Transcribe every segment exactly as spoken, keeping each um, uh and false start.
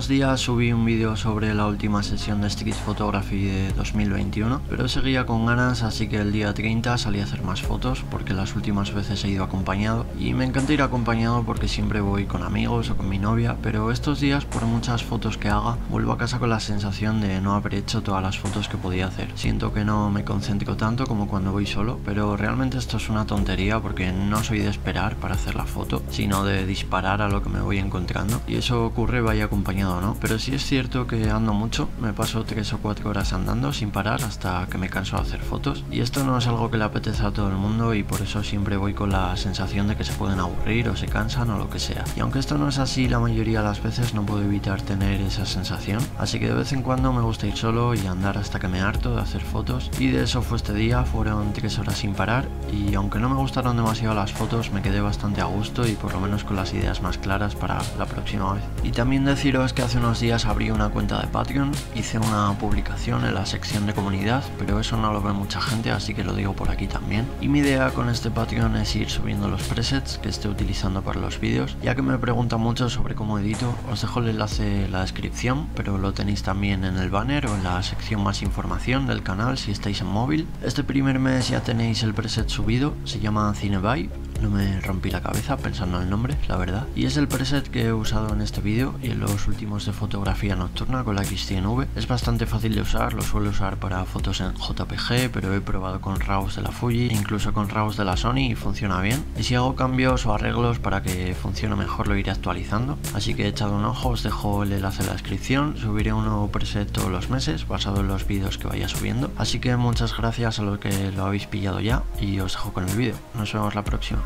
unos días subí un vídeo sobre la última sesión de Street Photography de dos mil veintiuno, pero seguía con ganas, así que el día treinta salí a hacer más fotos porque las últimas veces he ido acompañado y me encanta ir acompañado porque siempre voy con amigos o con mi novia, pero estos días por muchas fotos que haga vuelvo a casa con la sensación de no haber hecho todas las fotos que podía hacer. Siento que no me concentro tanto como cuando voy solo, pero realmente esto es una tontería porque no soy de esperar para hacer la foto, sino de disparar a lo que me voy encontrando, y eso ocurre vaya acompañado o no. Pero sí es cierto que ando mucho, me paso tres o cuatro horas andando sin parar hasta que me canso de hacer fotos, y esto no es algo que le apetece a todo el mundo y por eso siempre voy con la sensación de que se pueden aburrir o se cansan o lo que sea. Y aunque esto no es así la mayoría de las veces, no puedo evitar tener esa sensación, así que de vez en cuando me gusta ir solo y andar hasta que me harto de hacer fotos, y de eso fue este día. Fueron tres horas sin parar y aunque no me gustaron demasiado las fotos, me quedé bastante a gusto y por lo menos con las ideas más claras para la próxima vez. Y también deciros que hace unos días abrí una cuenta de Patreon, hice una publicación en la sección de comunidad, pero eso no lo ve mucha gente, así que lo digo por aquí también. Y mi idea con este Patreon es ir subiendo los presets que esté utilizando para los vídeos. Ya que me preguntan mucho sobre cómo edito, os dejo el enlace en la descripción, pero lo tenéis también en el banner o en la sección más información del canal si estáis en móvil. Este primer mes ya tenéis el preset subido, se llama Cinebuy. No me rompí la cabeza pensando en el nombre, la verdad. Y es el preset que he usado en este vídeo y en los últimos de fotografía nocturna con la X cien V. Es bastante fácil de usar, lo suelo usar para fotos en J P G, pero he probado con RAWs de la Fuji e incluso con RAWs de la Sony y funciona bien. Y si hago cambios o arreglos para que funcione mejor lo iré actualizando. Así que he echado un ojo, os dejo el enlace en la descripción. Subiré un nuevo preset todos los meses basado en los vídeos que vaya subiendo. Así que muchas gracias a los que lo habéis pillado ya y os dejo con el vídeo. Nos vemos la próxima.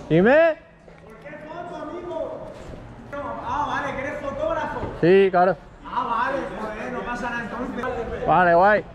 Dime. ¿Por qué foto, amigo? No, ah, vale, que eres fotógrafo. Sí, claro. Ah, vale, joder, no pasa nada entonces. Vale, guay.